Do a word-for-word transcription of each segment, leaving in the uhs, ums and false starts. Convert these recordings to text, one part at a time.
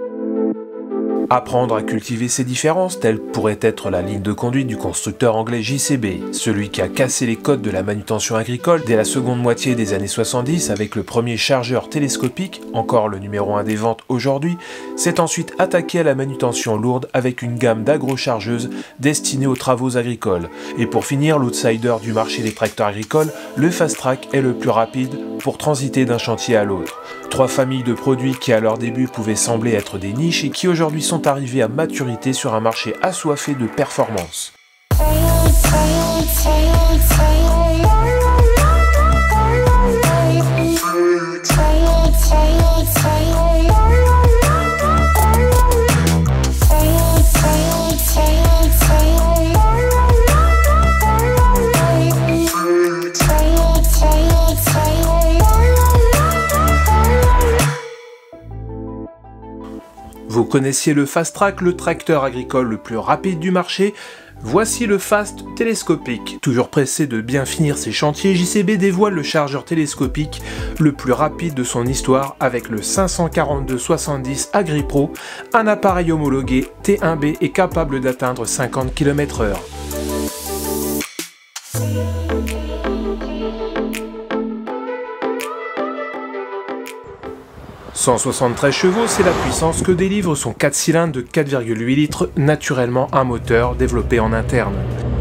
Apprendre à cultiver ces différences, telle pourrait être la ligne de conduite du constructeur anglais J C B, celui qui a cassé les codes de la manutention agricole dès la seconde moitié des années soixante-dix avec le premier chargeur télescopique, encore le numéro un des ventes aujourd'hui, s'est ensuite attaqué à la manutention lourde avec une gamme d'agro-chargeuses destinées aux travaux agricoles. Et pour finir, l'outsider du marché des tracteurs agricoles, le Fast Track est le plus rapide pour transiter d'un chantier à l'autre. Trois familles de produits qui à leur début pouvaient sembler être des niches et qui aujourd'hui sont arrivés à maturité sur un marché assoiffé de performance. Vous connaissiez le Fast Track, le tracteur agricole le plus rapide du marché. Voici le Fast télescopique. Toujours pressé de bien finir ses chantiers, J C B dévoile le chargeur télescopique le plus rapide de son histoire avec le cinq cent quarante-deux soixante-dix AgriPro, un appareil homologué T un B et capable d'atteindre cinquante kilomètres heure. cent soixante-treize chevaux, c'est la puissance que délivre son quatre cylindres de quatre virgule huit litres, naturellement un moteur développé en interne.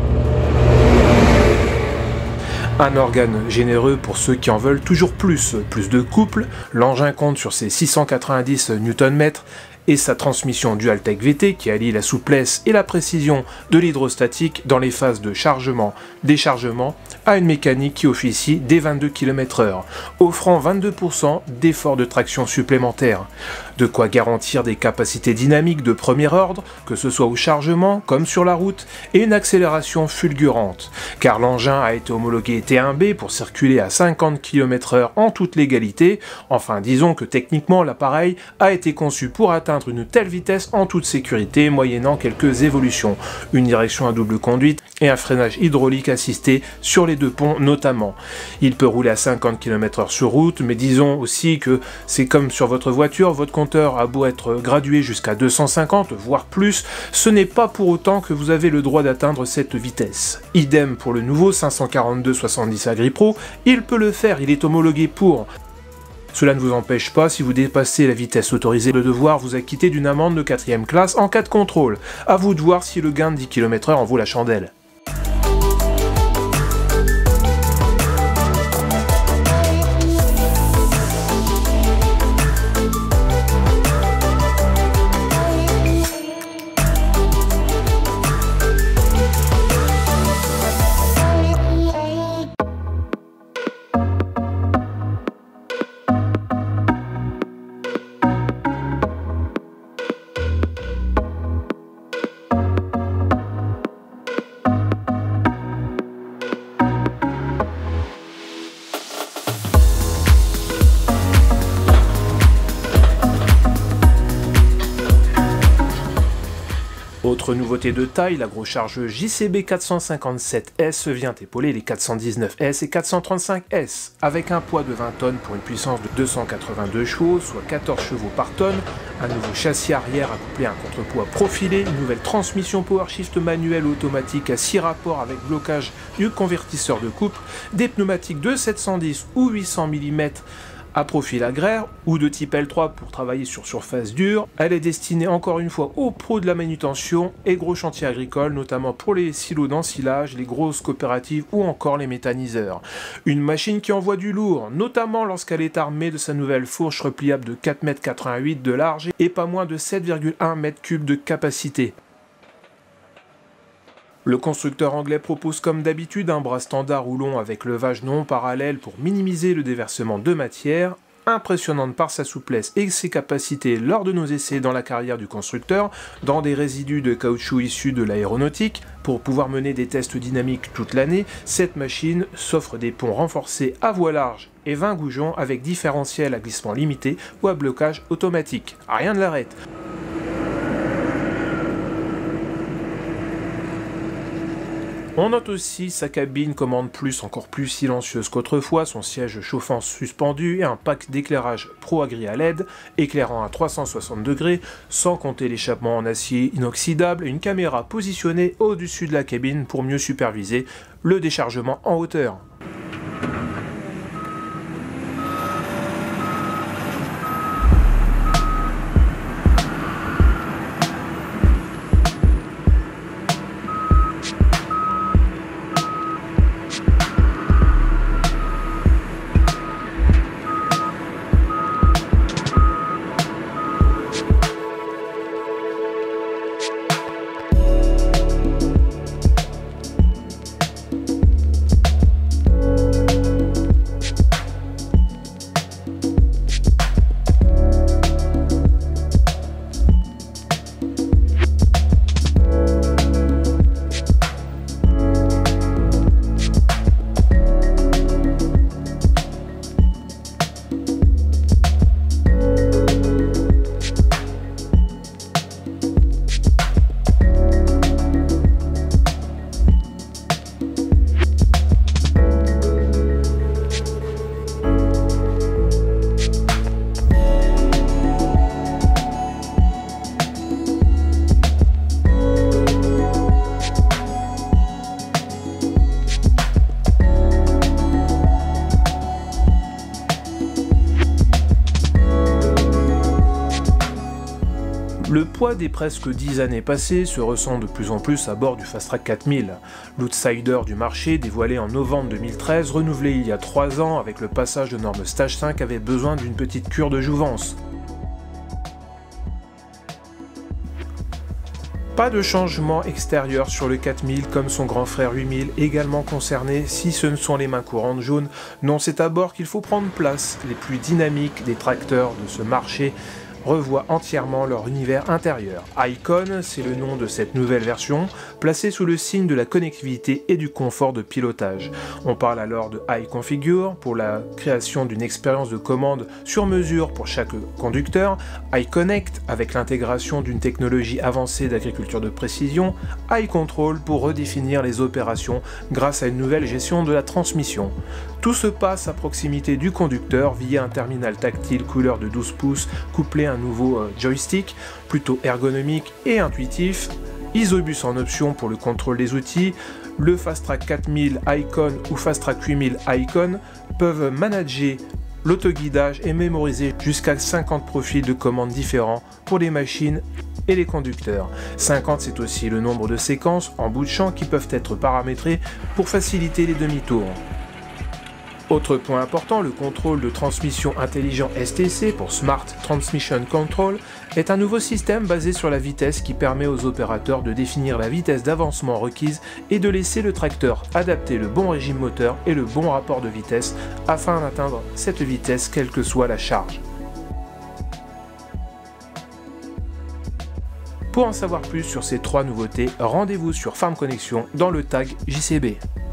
Un organe généreux pour ceux qui en veulent toujours plus. Plus de couple, l'engin compte sur ses six cent quatre-vingt-dix newton-mètres et sa transmission Dualtech V T qui allie la souplesse et la précision de l'hydrostatique dans les phases de chargement-déchargement à une mécanique qui officie dès vingt-deux kilomètres heure, offrant vingt-deux pour cent d'effort de traction supplémentaire. De quoi garantir des capacités dynamiques de premier ordre, que ce soit au chargement comme sur la route, et une accélération fulgurante, car l'engin a été homologué T un B pour circuler à cinquante kilomètres heure en toute légalité. Enfin, disons que techniquement l'appareil a été conçu pour atteindre une telle vitesse en toute sécurité, moyennant quelques évolutions, une direction à double conduite et un freinage hydraulique assisté sur les deux ponts notamment. Il peut rouler à cinquante kilomètres heure sur route, mais disons aussi que c'est comme sur votre voiture, votre compteur a beau être gradué jusqu'à deux cent cinquante, voire plus, ce n'est pas pour autant que vous avez le droit d'atteindre cette vitesse. Idem pour le nouveau cinq cent quarante-deux soixante-dix AgriPro, il peut le faire, il est homologué pour. Cela ne vous empêche pas, si vous dépassez la vitesse autorisée, de devoir vous acquitter d'une amende de quatrième classe en cas de contrôle. À vous de voir si le gain de dix kilomètres heure en vaut la chandelle. Autre nouveauté de taille, l'agrochargeuse J C B quatre cent cinquante-sept S vient épauler les quatre cent dix-neuf S et quatre cent trente-cinq S, avec un poids de vingt tonnes pour une puissance de deux cent quatre-vingt-deux chevaux, soit quatorze chevaux par tonne, un nouveau châssis arrière accouplé à un contrepoids profilé, une nouvelle transmission PowerShift manuelle automatique à six rapports avec blocage du convertisseur de couple, des pneumatiques de sept cent dix ou huit cents millimètres à profil agraire ou de type L trois pour travailler sur surface dure. Elle est destinée encore une fois aux pros de la manutention et gros chantiers agricoles, notamment pour les silos d'ensilage, les grosses coopératives ou encore les méthaniseurs. Une machine qui envoie du lourd, notamment lorsqu'elle est armée de sa nouvelle fourche repliable de quatre mètres quatre-vingt-huit de large et pas moins de sept virgule un mètres cubes de capacité. Le constructeur anglais propose comme d'habitude un bras standard roulon avec levage non parallèle pour minimiser le déversement de matière, impressionnante par sa souplesse et ses capacités lors de nos essais dans la carrière du constructeur, dans des résidus de caoutchouc issus de l'aéronautique. Pour pouvoir mener des tests dynamiques toute l'année, cette machine s'offre des ponts renforcés à voie large et vingt goujons avec différentiel à glissement limité ou à blocage automatique. Rien ne l'arrête. On note aussi sa cabine commande plus, encore plus silencieuse qu'autrefois, son siège chauffant suspendu et un pack d'éclairage Pro Agri à L E D éclairant à trois cent soixante degrés, sans compter l'échappement en acier inoxydable et une caméra positionnée au-dessus de la cabine pour mieux superviser le déchargement en hauteur. Le poids des presque dix années passées se ressent de plus en plus à bord du Fastrac quatre mille. L'outsider du marché, dévoilé en novembre deux mille treize, renouvelé il y a trois ans avec le passage de norme Stage cinq, avait besoin d'une petite cure de jouvence. Pas de changement extérieur sur le quatre mille comme son grand frère huit mille, également concerné si ce ne sont les mains courantes jaunes. Non, c'est à bord qu'il faut prendre place. Les plus dynamiques des tracteurs de ce marché revoient entièrement leur univers intérieur. Icon, c'est le nom de cette nouvelle version, placée sous le signe de la connectivité et du confort de pilotage. On parle alors de iConfigure pour la création d'une expérience de commande sur mesure pour chaque conducteur, iConnect avec l'intégration d'une technologie avancée d'agriculture de précision, iControl pour redéfinir les opérations grâce à une nouvelle gestion de la transmission. Tout se passe à proximité du conducteur via un terminal tactile couleur de douze pouces couplé à un nouveau euh, joystick, plutôt ergonomique et intuitif, Isobus en option pour le contrôle des outils. Le Fastrac quatre mille Icon ou Fastrac huit mille Icon peuvent manager l'autoguidage et mémoriser jusqu'à cinquante profils de commandes différents pour les machines et les conducteurs. cinquante, c'est aussi le nombre de séquences en bout de champ qui peuvent être paramétrées pour faciliter les demi-tours. Autre point important, le contrôle de transmission intelligent S T C pour Smart Transmission Control est un nouveau système basé sur la vitesse qui permet aux opérateurs de définir la vitesse d'avancement requise et de laisser le tracteur adapter le bon régime moteur et le bon rapport de vitesse afin d'atteindre cette vitesse quelle que soit la charge. Pour en savoir plus sur ces trois nouveautés, rendez-vous sur Farm Connection dans le tag J C B.